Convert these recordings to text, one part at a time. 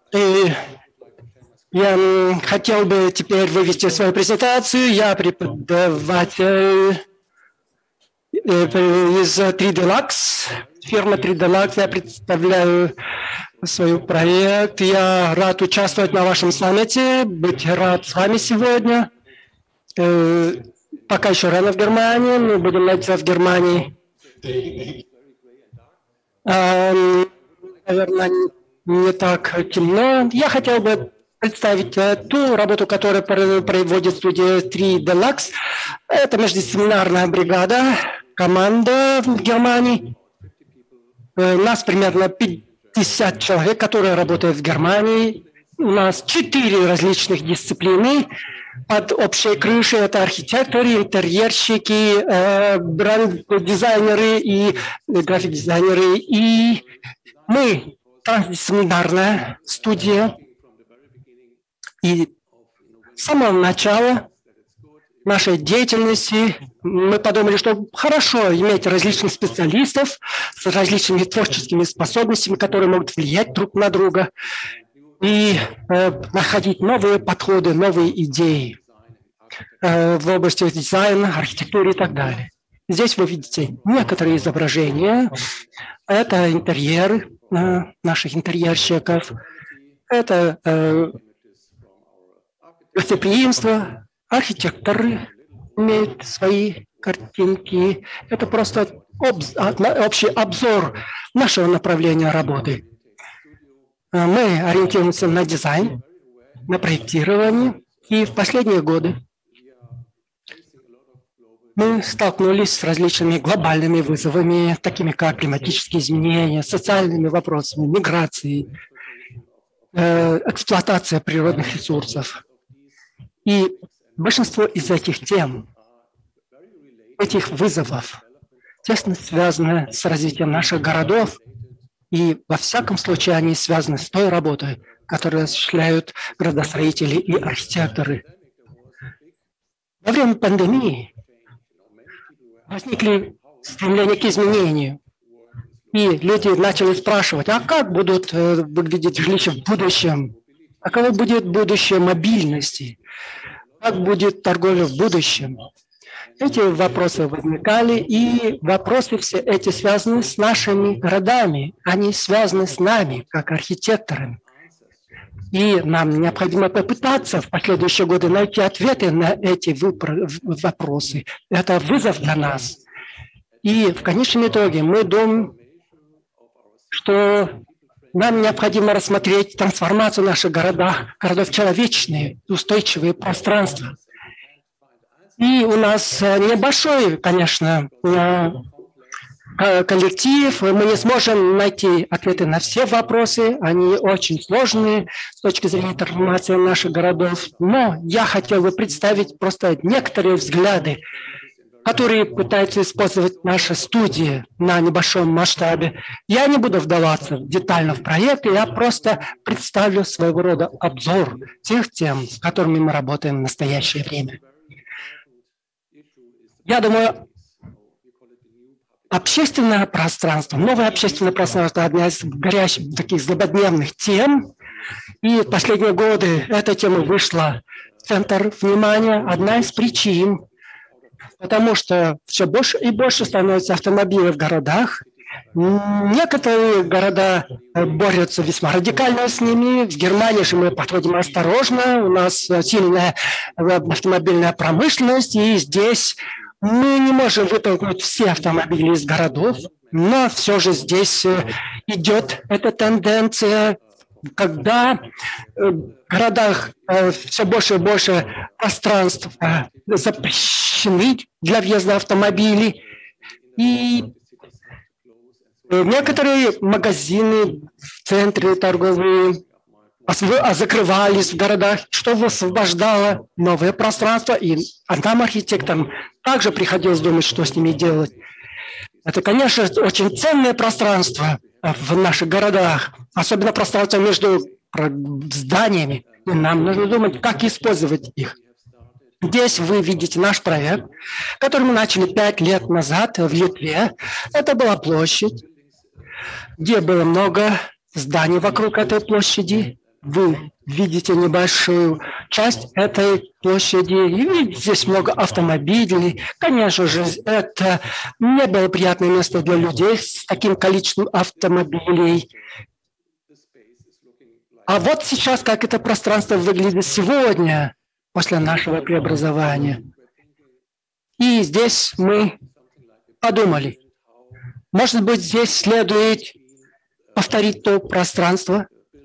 И я хотел бы теперь вывести свою презентацию. Я преподаватель из 3D Lux, фирма 3D Lux. Я представляю свой проект. Я рад участвовать на вашем саммите, быть рад с вами сегодня. Пока еще рано в Германии, мы будем находиться в Германии. Наверное, не так темно. Я хотел бы представить ту работу, которую производит студия 3D Lux. Это междисциплинарная бригада, команда в Германии. У нас примерно 50 человек, которые работают в Германии. У нас 4 различных дисциплины под общей крышей. Это архитекторы, интерьерщики, бренд-дизайнеры и график-дизайнеры. И мы трансдисциплинарная студия. И с самого начала нашей деятельности мы подумали, что хорошо иметь различных специалистов с различными творческими способностями, которые могут влиять друг на друга и находить новые подходы, новые идеи в области дизайна, архитектуры и так далее. Здесь вы видите некоторые изображения. Это интерьеры наших интерьерщиков. Это гостеприимство. Архитекторы имеют свои картинки. Это просто общий обзор нашего направления работы. Мы ориентируемся на дизайн, на проектирование. И в последние годы мы столкнулись с различными глобальными вызовами, такими как климатические изменения, социальными вопросами, миграцией, эксплуатация природных ресурсов. И большинство из этих тем, этих вызовов, тесно связаны с развитием наших городов, и во всяком случае они связаны с той работой, которую осуществляют градостроители и архитекторы. Во время пандемии возникли стремления к изменению, и люди начали спрашивать, а как будут выглядеть жилища в будущем? А каково будет будущее мобильности? Как будет торговля в будущем? Эти вопросы возникали, и вопросы все эти связаны с нашими городами. Они связаны с нами, как архитекторами. И нам необходимо попытаться в последующие годы найти ответы на эти вопросы. Это вызов для нас. И в конечном итоге мы думаем, что нам необходимо рассмотреть трансформацию наших городов в человечные, устойчивые пространства. И у нас небольшой, конечно, коллектив. Мы не сможем найти ответы на все вопросы. Они очень сложные с точки зрения трансформации наших городов. Но я хотел бы представить просто некоторые взгляды, которые пытаются использовать наша студия на небольшом масштабе. Я не буду вдаваться детально в проекты, я просто представлю своего рода обзор тех тем, с которыми мы работаем в настоящее время. Я думаю, общественное пространство, новое общественное пространство – одна из горячих, таких злободневных тем. И в последние годы эта тема вышла в центр внимания. Одна из причин, потому что все больше и больше становится автомобилей в городах. Некоторые города борются весьма радикально с ними. В Германии же мы подходим осторожно. У нас сильная автомобильная промышленность, и здесь мы не можем вытолкнуть все автомобили из городов, но все же здесь идет эта тенденция, когда в городах все больше и больше пространств запрещены для въезда автомобилей. И некоторые магазины в центре торговые закрывались в городах, что высвобождало новое пространство. И нам, архитекторам, также приходилось думать, что с ними делать. Это, конечно, очень ценное пространство в наших городах, особенно пространство между зданиями. И нам нужно думать, как использовать их. Здесь вы видите наш проект, который мы начали 5 лет назад в Литве. Это была площадь, где было много зданий вокруг этой площади. Вы видите небольшую часть этой площади, и видите, здесь много автомобилей. Конечно же, это неблагоприятное место для людей с таким количеством автомобилей. А вот сейчас, как это пространство выглядит сегодня, после нашего преобразования. И здесь мы подумали, может быть, здесь следует повторить то пространство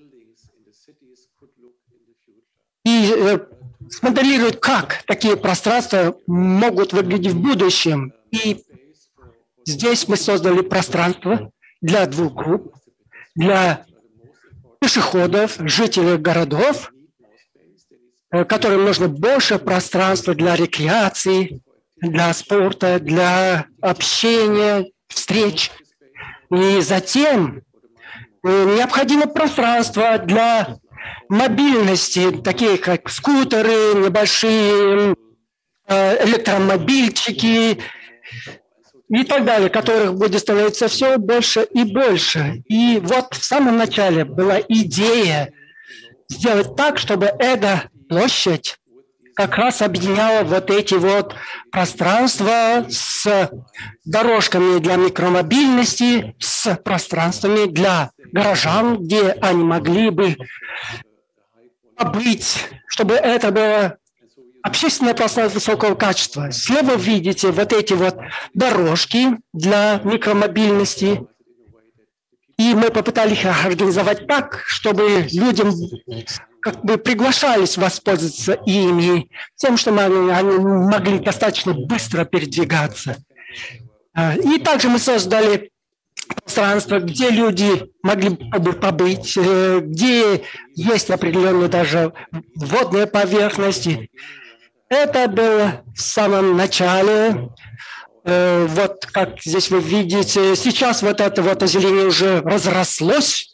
и смоделировать, как такие пространства могут выглядеть в будущем. И здесь мы создали пространство для двух групп, для пешеходов, жителей городов, которым нужно больше пространства для рекреации, для спорта, для общения, встреч. И затем необходимо пространство для мобильности, такие как скутеры, небольшие электромобильчики и так далее, которых будет становиться все больше и больше. И вот в самом начале была идея сделать так, чтобы эта площадь как раз объединяла вот эти вот пространства с дорожками для микромобильности, с пространствами для горожан, где они могли бы побыть, чтобы это было общественное пространство высокого качества. Слева видите вот эти вот дорожки для микромобильности. И мы попытались их организовать так, чтобы людям как бы приглашались воспользоваться ими, тем, что они могли достаточно быстро передвигаться. И также мы создали пространство, где люди могли бы побыть, где есть определенные даже водные поверхности. Это было в самом начале. Вот как здесь вы видите, сейчас вот это вот озеленение уже разрослось.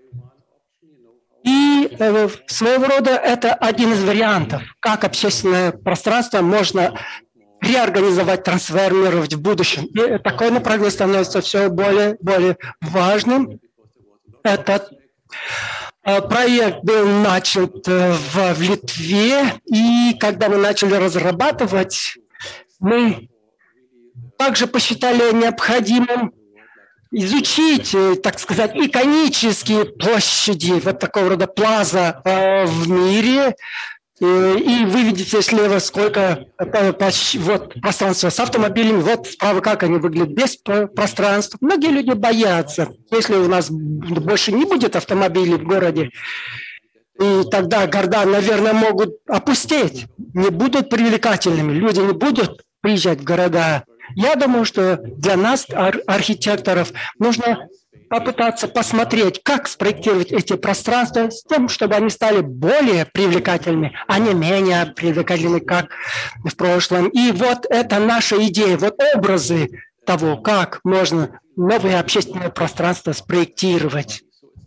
И своего рода это один из вариантов, как общественное пространство можно реорганизовать, трансформировать в будущем. И такое направление становится все более и более важным. Этот проект был начат в Литве, и когда мы начали разрабатывать, мы также посчитали необходимым изучить, так сказать, иконические площади, вот такого рода плаза в мире. И вы видите слева, сколько вот пространства с автомобилями, вот справа, как они выглядят без пространства. Многие люди боятся, если у нас больше не будет автомобилей в городе, и тогда города, наверное, могут опустеть, не будут привлекательными, люди не будут приезжать в города. Я думаю, что для нас, архитекторов, нужно попытаться посмотреть, как спроектировать эти пространства с тем, чтобы они стали более привлекательными, а не менее привлекательными, как в прошлом. И вот это наша идея, вот образы того, как можно новые общественные пространства спроектировать.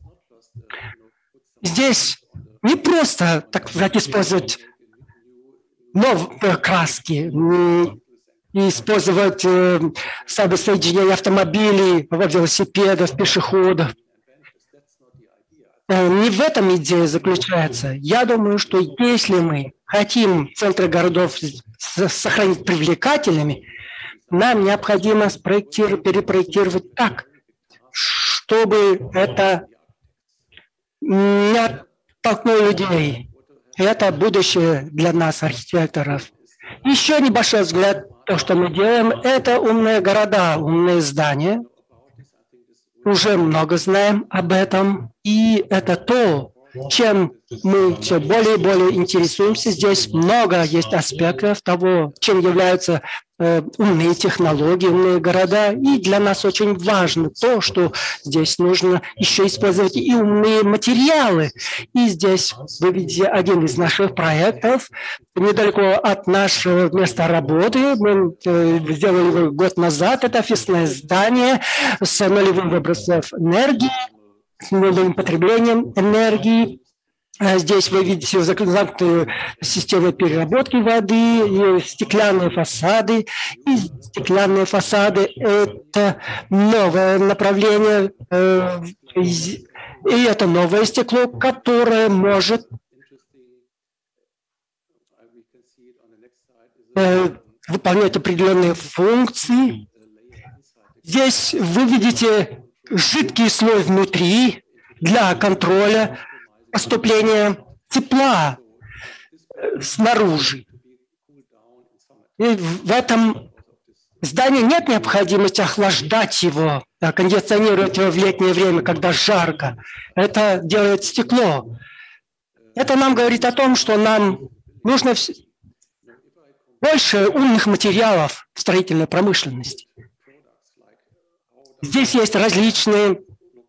Здесь не просто, так сказать, использовать новые краски, и использовать соединение автомобилей, велосипедов, пешеходов. Не в этом идея заключается. Я думаю, что если мы хотим центры городов сохранить привлекательными, нам необходимо перепроектировать так, чтобы это не оттолкнуло людей. Это будущее для нас, архитекторов. Еще небольшой взгляд. То, что мы делаем, это умные города, умные здания. Уже много знаем об этом. И это то, чем мы все более и более интересуемся. Здесь много есть аспектов того, чем являются умные технологии, умные города. И для нас очень важно то, что здесь нужно еще использовать и умные материалы. И здесь вы видите один из наших проектов. Недалеко от нашего места работы. Мы сделали его год назад. Это офисное здание с нулевым выбросом энергии, с нулевым потреблением энергии. Здесь вы видите замкнутую систему переработки воды, стеклянные фасады. И стеклянные фасады – это новое направление И это новое стекло, которое может выполнять определенные функции. Здесь вы видите жидкий слой внутри для контроля поступления тепла снаружи. И в этом здании нет необходимости охлаждать его, кондиционировать его в летнее время, когда жарко. Это делает стекло. Это нам говорит о том, что нам нужно больше умных материалов в строительной промышленности. Здесь есть различные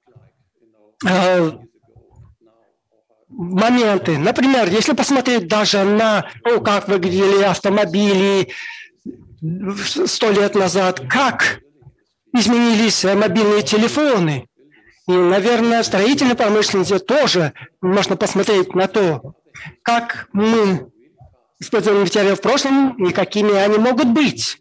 моменты. Например, если посмотреть даже на то, как выглядели автомобили 100 лет назад, как изменились мобильные телефоны. И, наверное, в строительной промышленности тоже можно посмотреть на то, как мы использовали материалы в прошлом и какими они могут быть.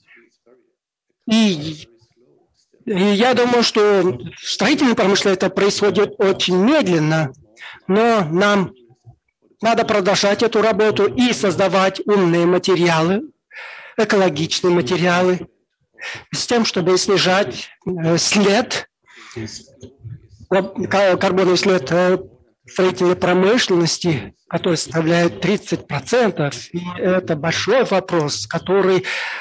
И я думаю, что в строительной промышленности это происходит очень медленно, но нам надо продолжать эту работу и создавать умные материалы, экологичные материалы, с тем, чтобы снижать след, карбоновый след строительной промышленности, который составляет 30%. И это большой вопрос, который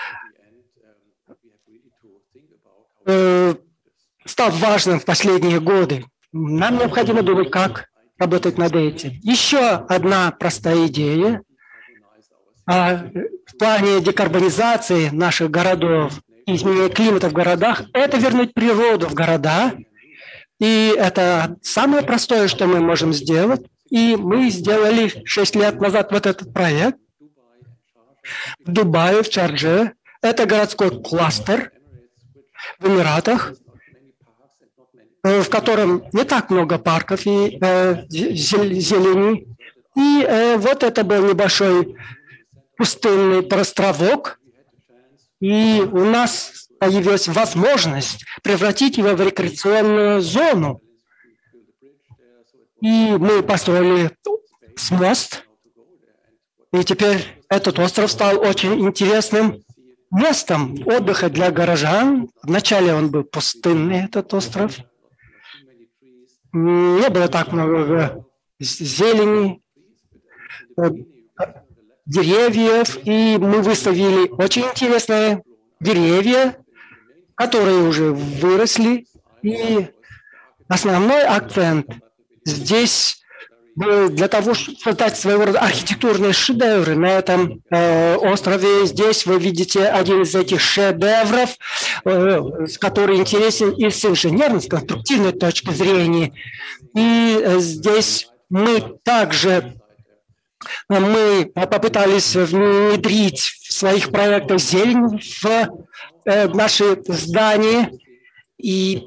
стал важным в последние годы. Нам необходимо думать, как работать над этим. Еще одна простая идея в плане декарбонизации наших городов и изменения климата в городах – это вернуть природу в города. И это самое простое, что мы можем сделать. И мы сделали 6 лет назад вот этот проект в Дубае, в Шардже. Это городской кластер в Эмиратах, в котором не так много парков и зелени. И вот это был небольшой пустынный островок, и у нас появилась возможность превратить его в рекреационную зону. И мы построили мост, и теперь этот остров стал очень интересным местом отдыха для горожан. Вначале он был пустынный, этот остров. Не было так много зелени, деревьев, и мы выставили очень интересные деревья, которые уже выросли. И основной акцент здесь был для того, чтобы создать своего рода архитектурные шедевры на этом острове. Здесь вы видите один из этих шедевров, который интересен и с инженерной, с конструктивной точки зрения. И здесь мы также попытались внедрить в своих проектах зелень в наши здания. И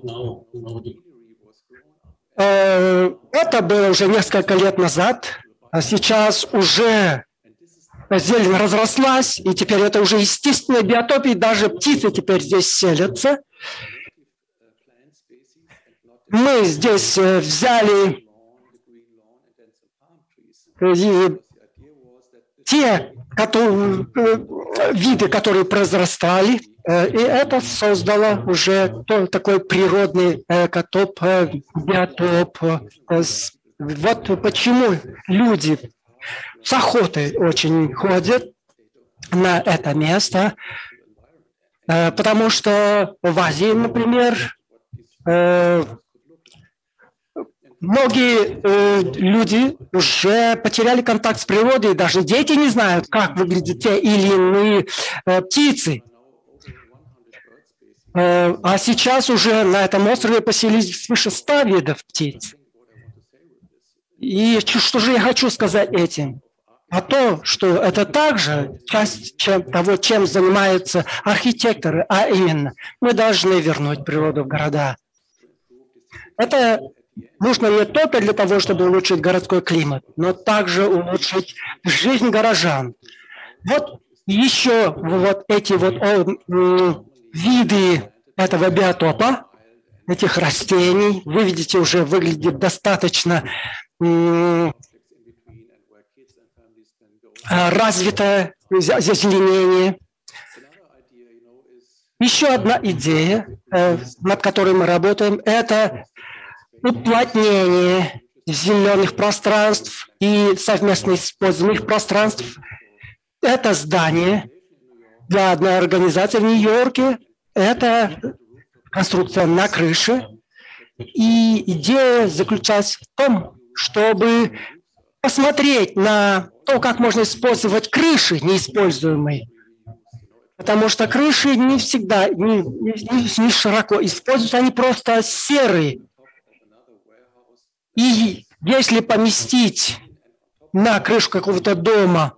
это было уже несколько лет назад. А сейчас уже зелень разрослась, и теперь это уже естественная биотопия, и даже птицы теперь здесь селятся. Мы здесь взяли те виды, которые произрастали, и это создало уже такой природный экотоп, биотоп. Вот почему люди с охотой очень ходят на это место, потому что в Азии, например, многие люди уже потеряли контакт с природой, даже дети не знают, как выглядят те или иные птицы. А сейчас уже на этом острове поселились свыше 100 видов птиц. И что же я хочу сказать этим? А то, что это также часть того, чем занимаются архитекторы, а именно мы должны вернуть природу в города. Это нужно не только для того, чтобы улучшить городской климат, но также улучшить жизнь горожан. Вот еще вот эти вот виды этого биотопа. этих растений. Вы видите, уже выглядит достаточно развитое зазеленение. Еще одна идея, над которой мы работаем, это уплотнение зеленых пространств и совместно используемых пространств. Это здание для одной организации в Нью-Йорке. Это конструкция на крыше. И идея заключалась в том, чтобы посмотреть на то, как можно использовать крыши неиспользуемые. Потому что крыши не всегда, не широко используются, они просто серые. И если поместить на крышу какого-то дома,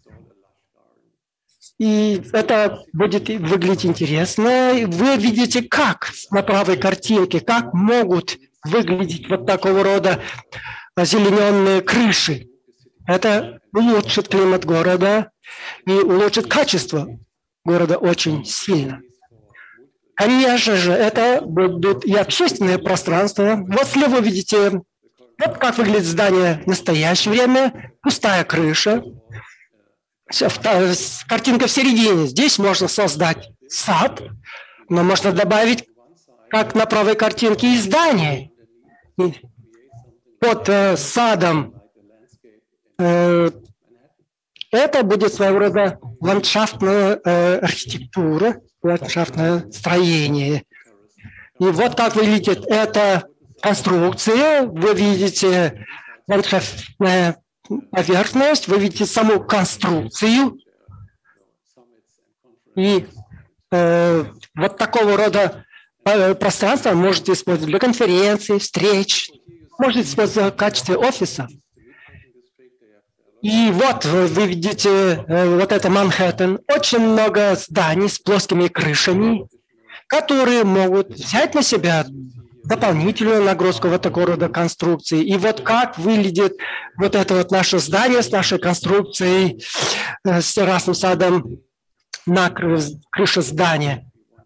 и это будет выглядеть интересно, вы видите, как на правой картинке, как могут выглядеть вот такого рода озелененные крыши. Это улучшит климат города и улучшит качество города очень сильно. Конечно же, это будут и общественные пространства. Вот слева вы видите, вот как выглядит здание в настоящее время. Пустая крыша. Картинка в середине. Здесь можно создать сад, но можно добавить, как на правой картинке, и здание. И под садом это будет своего рода ландшафтная архитектура, ландшафтное строение. И вот как выглядит эта конструкция. Вы видите ландшафтная поверхность, вы видите саму конструкцию. И вот такого рода пространство можете использовать для конференций, встреч, можете использовать в качестве офиса. И вот вы видите вот это Манхэттен. Очень много зданий с плоскими крышами, которые могут взять на себя дополнительную нагрузку вот такого рода конструкции. И вот как выглядит вот это вот наше здание с нашей конструкцией, с террасным садом на крыше здания.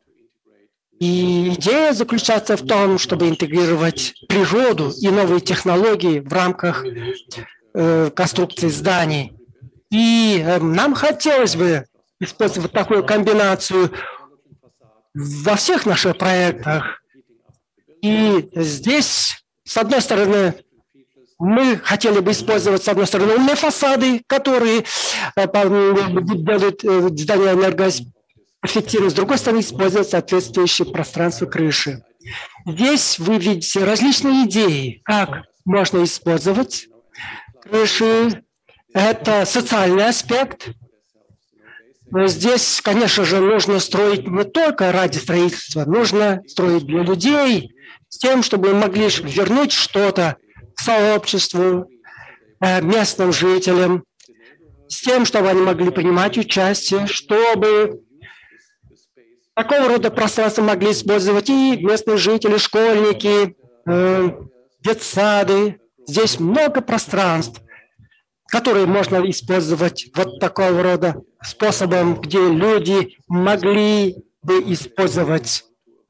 И идея заключается в том, чтобы интегрировать природу и новые технологии в рамках конструкции зданий. И нам хотелось бы использовать такую комбинацию во всех наших проектах. И здесь, с одной стороны, мы хотели бы использовать, с одной стороны, умные фасады, которые делают здание энергоэффективным, с другой стороны, использовать соответствующее пространство крыши. Здесь вы видите различные идеи, как можно использовать крыши. Это социальный аспект. Но здесь, конечно же, нужно строить не только ради строительства, нужно строить для людей, с тем, чтобы мы могли вернуть что-то сообществу, местным жителям, с тем, чтобы они могли принимать участие, чтобы такого рода пространство могли использовать и местные жители, школьники, детсады. Здесь много пространств, которые можно использовать вот такого рода способом, где люди могли бы использовать.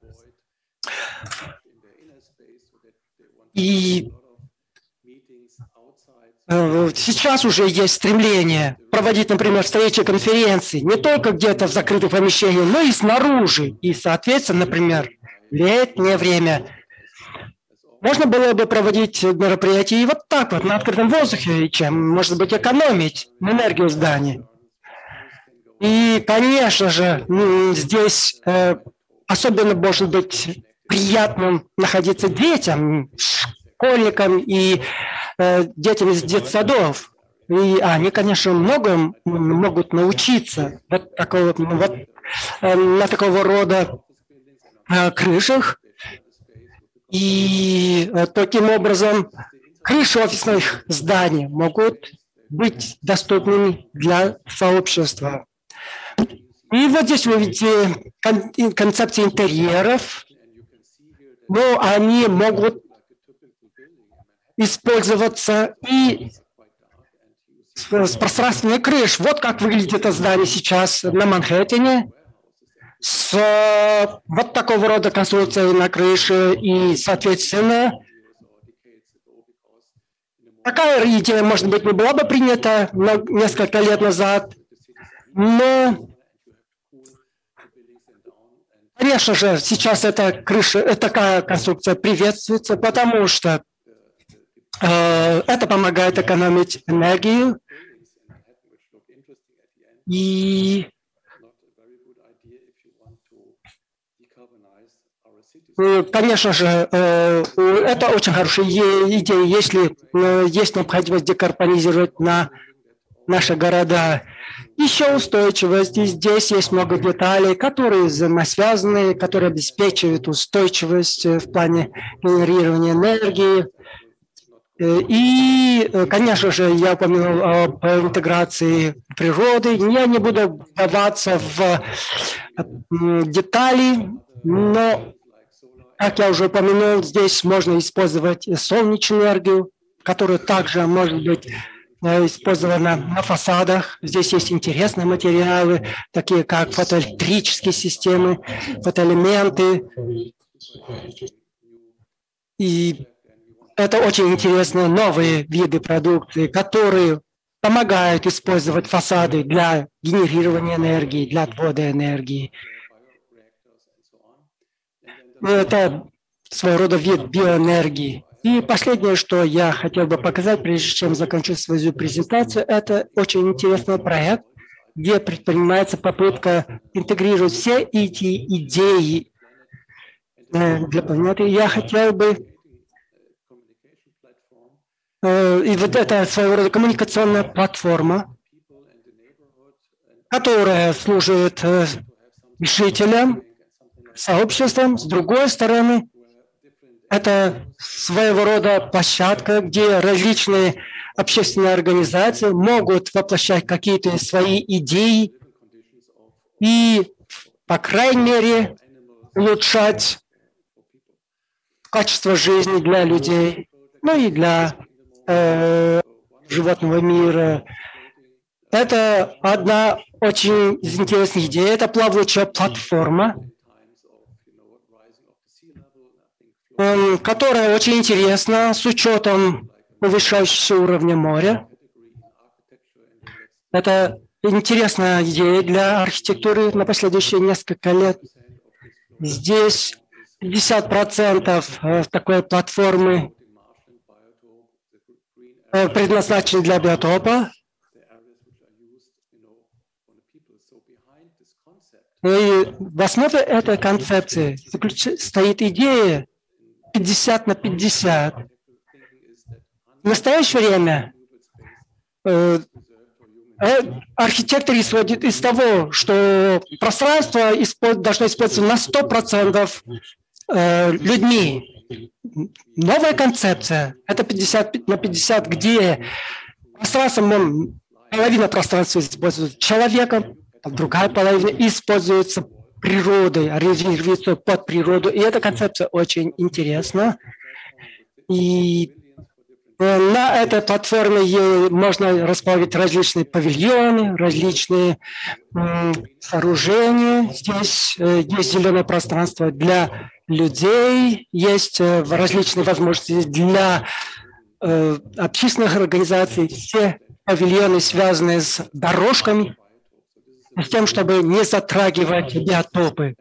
И сейчас уже есть стремление проводить, например, встречи, конференции не только где-то в закрытых помещениях, но и снаружи. И, соответственно, например, в летнее время можно было бы проводить мероприятия и вот так вот, на открытом воздухе, чем, может быть, экономить энергию здания. И, конечно же, здесь особенно может быть приятным находиться детям, школьникам и детям из детсадов. И они, конечно, многому могут научиться на такого рода крышах. И таким образом крыши офисных зданий могут быть доступными для сообщества. И вот здесь вы видите концепции интерьеров, но они могут использоваться и с пространственной крышей. Вот как выглядит это здание сейчас на Манхэттене. с вот такого рода конструкцией на крыше, и, соответственно, такая идея, может быть, не была бы принята несколько лет назад, но, конечно же, сейчас эта крыша, такая конструкция приветствуется, потому что это помогает экономить энергию. И, конечно же, это очень хорошая идея, если есть необходимость декарбонизировать наши города. Еще устойчивость. И здесь есть много деталей, которые взаимосвязаны, которые обеспечивают устойчивость в плане генерирования энергии. И, конечно же, я упомянул об интеграции природы. Я не буду вдаваться в детали, но, как я уже упомянул, здесь можно использовать солнечную энергию, которая также может быть использована на фасадах. Здесь есть интересные материалы, такие как фотоэлектрические системы, фотоэлементы. И это очень интересные новые виды продукции, которые помогают использовать фасады для генерирования энергии, для отвода энергии. Это своего рода вид биоэнергии. И последнее, что я хотел бы показать, прежде чем закончить свою презентацию, это очень интересный проект, где предпринимается попытка интегрировать все эти идеи для планеты. Я хотел бы... И вот это своего рода коммуникационная платформа, которая служит жителям, сообществам. С другой стороны, это своего рода площадка, где различные общественные организации могут воплощать какие-то свои идеи и, по крайней мере, улучшать качество жизни для людей, ну и для животного мира. Это одна очень интересная идея. Это плавучая платформа, которая очень интересна с учетом повышающегося уровня моря. Это интересная идея для архитектуры на последующие несколько лет. Здесь 50% такой платформы предназначены для биотопа. И в основе этой концепции стоит идея 50 на 50. В настоящее время архитектор исходит из того, что пространство должно использоваться на 100% людьми. Новая концепция – это 50 на 50, где половина пространства используется человеком, а другая половина используется природой, резервируется под природу. И эта концепция очень интересна. И на этой платформе можно расположить различные павильоны, различные сооружения. Здесь есть зеленое пространство для людей, есть различные возможности для общественных организаций. Все павильоны связаны с дорожками, с тем, чтобы не затрагивать биотопы.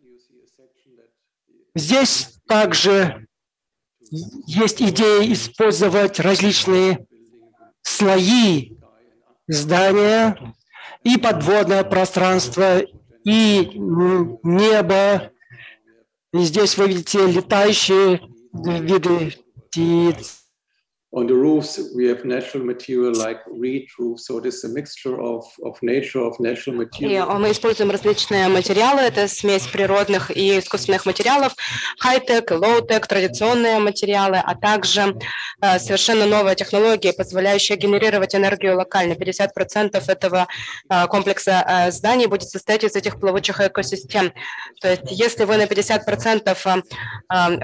Здесь также есть идея использовать различные слои здания, и подводное пространство, и небо. И здесь вы видите летающие виды птиц. On the roofs, we have natural material like reed roofs, so it is a mixture of nature, of natural material. Мы используем различные материалы, это смесь природных и искусственных материалов, хай-тек, лоу-тек, традиционные материалы, а также совершенно новая технология, позволяющая генерировать энергию локально. 50% этого комплекса зданий будет состоять из этих плавучих экосистем. То есть если вы на 50%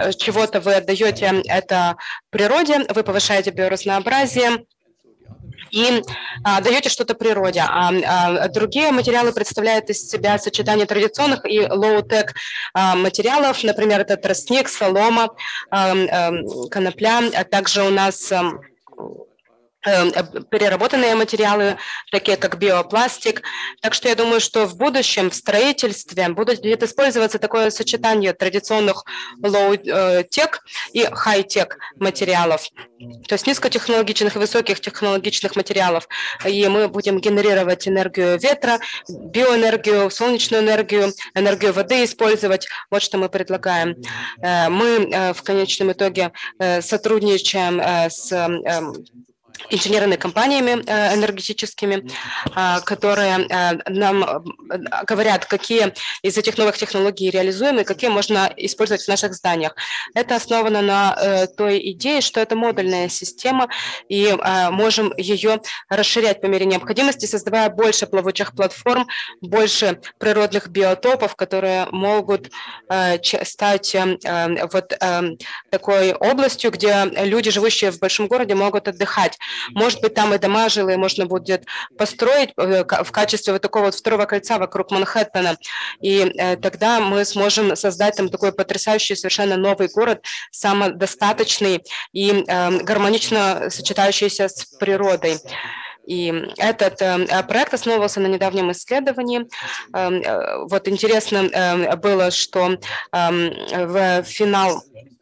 чего-то вы отдаете это природе, вы повышаете биоразнообразие, и даете что-то природе. А другие материалы представляют из себя сочетание традиционных и low-tech материалов, например, это тростник, солома, конопля, а также у нас переработанные материалы, такие как биопластик. Так что я думаю, что в будущем в строительстве будет использоваться такое сочетание традиционных low-tech и high-tech материалов, то есть низкотехнологичных и высоких технологичных материалов. И мы будем генерировать энергию ветра, биоэнергию, солнечную энергию, энергию воды использовать. Вот что мы предлагаем. Мы в конечном итоге сотрудничаем с инженерными компаниями энергетическими, которые нам говорят, какие из этих новых технологий реализуемы, какие можно использовать в наших зданиях. Это основано на той идее, что это модульная система, и можем ее расширять по мере необходимости, создавая больше плавучих платформ, больше природных биотопов, которые могут стать вот такой областью, где люди, живущие в большом городе, могут отдыхать. Может быть, там и дома жилые можно будет построить в качестве вот такого вот второго кольца вокруг Манхэттена. И тогда мы сможем создать там такой потрясающий, совершенно новый город, самодостаточный и гармонично сочетающийся с природой. И этот проект основывался на недавнем исследовании. Вот интересно было, что в финал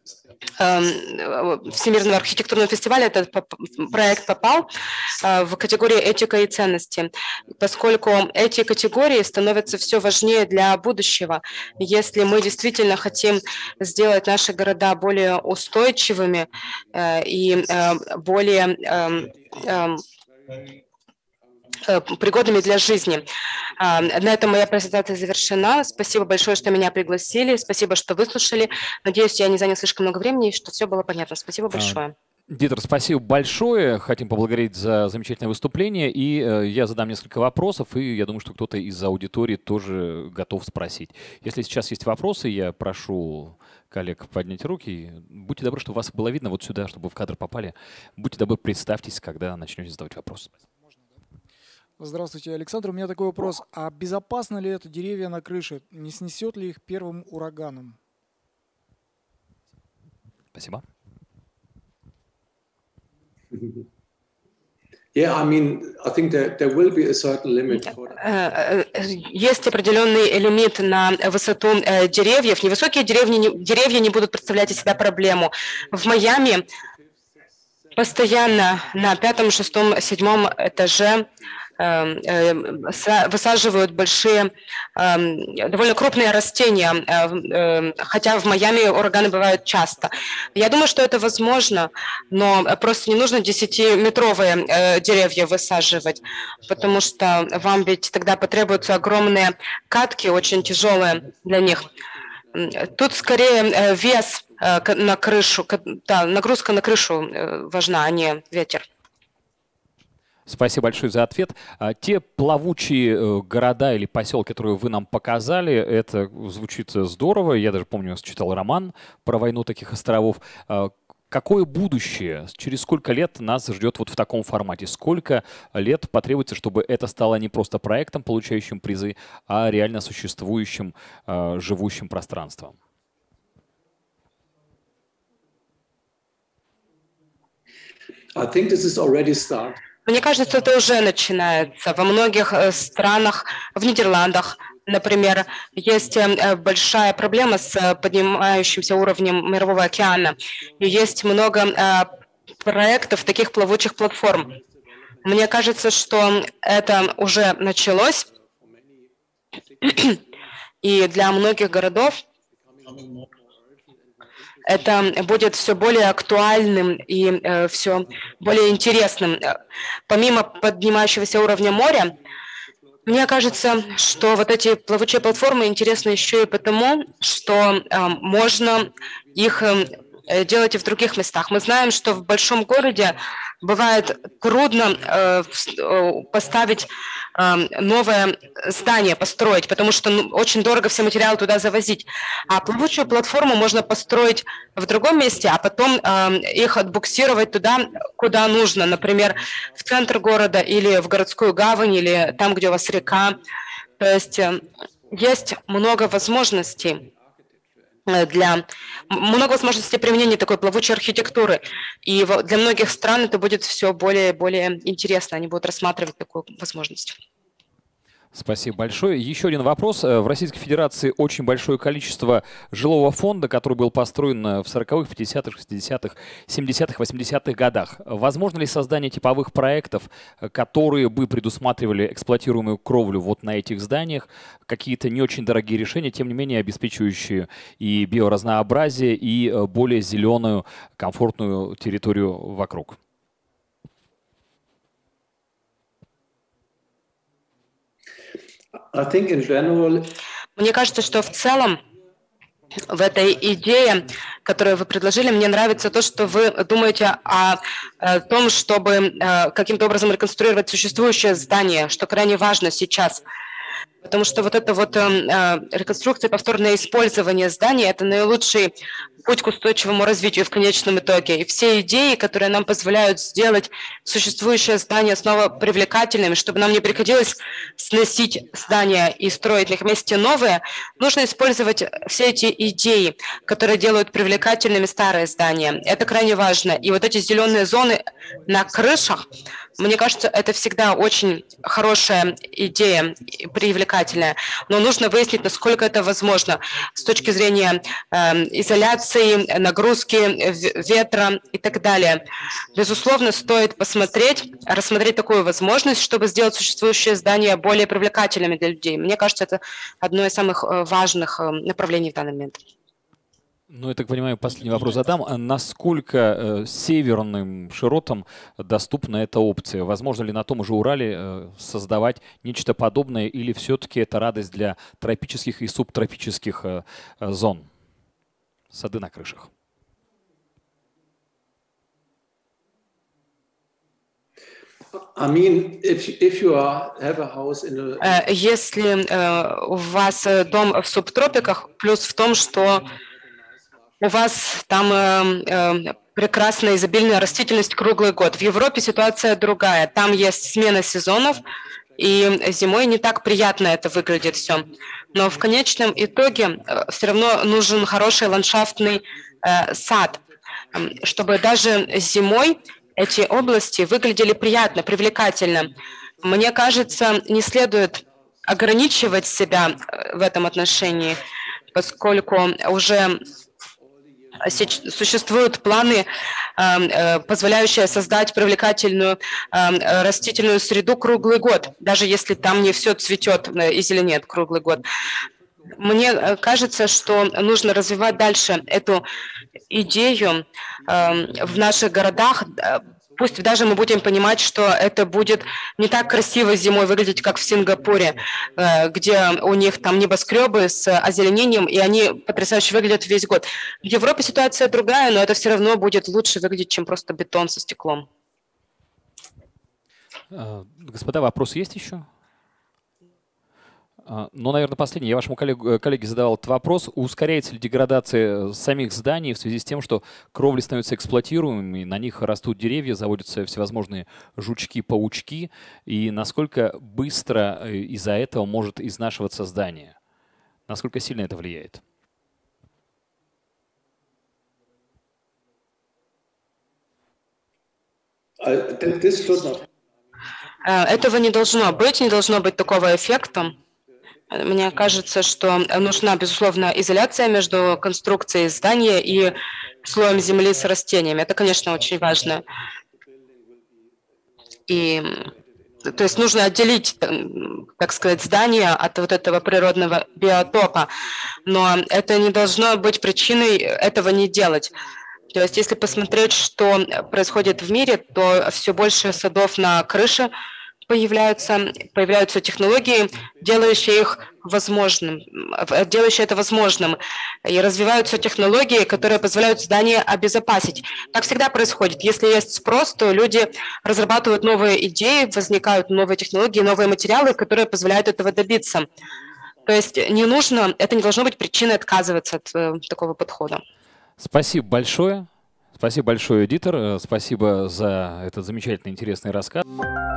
Всемирного архитектурного фестиваля этот проект попал в категорию «Этика и ценности», поскольку эти категории становятся все важнее для будущего. Если мы действительно хотим сделать наши города более устойчивыми и более пригодными для жизни. На этом моя презентация завершена. Спасибо большое, что меня пригласили. Спасибо, что выслушали. Надеюсь, я не занял слишком много времени и что все было понятно. Спасибо большое. Дитер, спасибо большое. Хотим поблагодарить за замечательное выступление. И я задам несколько вопросов, и я думаю, что кто-то из аудитории тоже готов спросить. Если сейчас есть вопросы, я прошу коллег поднять руки. Будьте добры, чтобы вас было видно вот сюда, чтобы вы в кадр попали. Будьте добры, представьтесь, когда начнете задавать вопрос. Здравствуйте, Александр. У меня такой вопрос. А безопасно ли это деревья на крыше? Не снесет ли их первым ураганом? Спасибо. Yeah, I mean, I think there will be a certain limit for that. Есть определенный лимит на высоту деревьев. Невысокие деревья не будут представлять из себя проблему. В Майами постоянно на 5-м, 6-м, 7-м этаже высаживают большие, довольно крупные растения, хотя в Майами ураганы бывают часто. Я думаю, что это возможно, но просто не нужно 10-метровые деревья высаживать, потому что вам ведь тогда потребуются огромные катки, очень тяжелые для них. Тут скорее вес на крышу, да, нагрузка на крышу важна, а не ветер. Спасибо большое за ответ. Те плавучие города или поселки, которые вы нам показали, это звучит здорово. Я даже помню, читал роман про войну таких островов. Какое будущее, через сколько лет нас ждет вот в таком формате? Сколько лет потребуется, чтобы это стало не просто проектом, получающим призы, а реально существующим, живущим пространством? I think this is already started. Мне кажется, это уже начинается. Во многих странах, в Нидерландах, например, есть большая проблема с поднимающимся уровнем Мирового океана. И есть много проектов таких плавучих платформ. Мне кажется, что это уже началось. И для многих городов это будет все более актуальным и все более интересным. Помимо поднимающегося уровня моря, мне кажется, что вот эти плавучие платформы интересны еще и потому, что можно их делать и в других местах. Мы знаем, что в большом городе бывает трудно поставить новое здание, построить, потому что очень дорого все материалы туда завозить. А плавучую платформу можно построить в другом месте, а потом их отбуксировать туда, куда нужно, например, в центр города или в городскую гавань, или там, где у вас река. То есть есть много возможностей применения такой плавучей архитектуры. И для многих стран это будет все более и более интересно. Они будут рассматривать такую возможность. Спасибо большое. Еще один вопрос. В Российской Федерации очень большое количество жилого фонда, который был построен в 40-х, 50-х, 60-х, 70-х, 80-х годах. Возможно ли создание типовых проектов, которые бы предусматривали эксплуатируемую кровлю вот на этих зданиях, какие-то не очень дорогие решения, тем не менее обеспечивающие и биоразнообразие, и более зеленую, комфортную территорию вокруг? Мне кажется, что в целом в этой идее, которую вы предложили, мне нравится то, что вы думаете о том, чтобы каким-то образом реконструировать существующее здание, что крайне важно сейчас. Потому что вот эта вот реконструкция, повторное использование здания – это наилучший путь к устойчивому развитию в конечном итоге. И все идеи, которые нам позволяют сделать существующее здание снова привлекательным, чтобы нам не приходилось сносить здания и строить на их месте новые, нужно использовать все эти идеи, которые делают привлекательными старые здания. Это крайне важно. И вот эти зеленые зоны на крышах, мне кажется, это всегда очень хорошая идея, привлекательная. Но нужно выяснить, насколько это возможно с точки зрения изоляции, нагрузки, ветра и так далее. Безусловно, стоит рассмотреть такую возможность, чтобы сделать существующие здания более привлекательными для людей. Мне кажется, это одно из самых важных направлений в данный момент. Ну, я так понимаю, последний вопрос задам. Насколько северным широтам доступна эта опция? Возможно ли на том же Урале создавать нечто подобное, или все-таки это радость для тропических и субтропических зон? Сады на крышах. Если у вас дом в субтропиках, плюс в том, что у вас там прекрасная изобильная растительность круглый год. В Европе ситуация другая. Там есть смена сезонов, и зимой не так приятно это выглядит все. Но в конечном итоге все равно нужен хороший ландшафтный сад, чтобы даже зимой эти области выглядели приятно, привлекательно. Мне кажется, не следует ограничивать себя в этом отношении, поскольку уже существуют планы, позволяющие создать привлекательную растительную среду круглый год, даже если там не все цветет и зеленеет круглый год. Мне кажется, что нужно развивать дальше эту идею в наших городах. Пусть даже мы будем понимать, что это будет не так красиво зимой выглядеть, как в Сингапуре, где у них там небоскребы с озеленением, и они потрясающе выглядят весь год. В Европе ситуация другая, но это все равно будет лучше выглядеть, чем просто бетон со стеклом. Господа, вопросы есть еще? Ну, наверное, последний. Я вашему коллеге задавал этот вопрос. Ускоряется ли деградация самих зданий в связи с тем, что кровли становятся эксплуатируемыми, на них растут деревья, заводятся всевозможные жучки, паучки, и насколько быстро из-за этого может изнашиваться здание? Насколько сильно это влияет? Этого не должно быть такого эффекта. Мне кажется, что нужна, безусловно, изоляция между конструкцией здания и слоем земли с растениями. Это, конечно, очень важно. То есть нужно отделить, так сказать, здание от вот этого природного биотопа. Но это не должно быть причиной этого не делать. То есть если посмотреть, что происходит в мире, то все больше садов на крыше появляются технологии, делающие это возможным. И развиваются технологии, которые позволяют здание обезопасить. Так всегда происходит. Если есть спрос, то люди разрабатывают новые идеи, возникают новые технологии, новые материалы, которые позволяют этого добиться. То есть это не должно быть причиной отказываться от такого подхода. Спасибо большое. Спасибо большое, Дитер. Спасибо за этот замечательный, интересный рассказ.